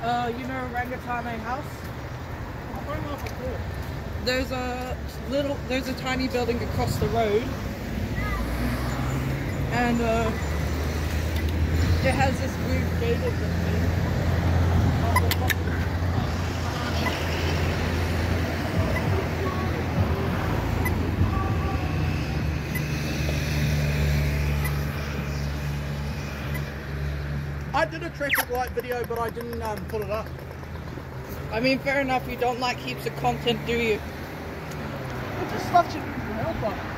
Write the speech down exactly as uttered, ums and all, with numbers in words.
Uh, you know Orangutan House? I don't know if I could. There's a little, there's a tiny building across the road, and uh, it has this weird gated thing. I did a traffic light video, but I didn't um, put it up. I mean, fair enough, you don't like heaps of content, do you? It's just such a help on.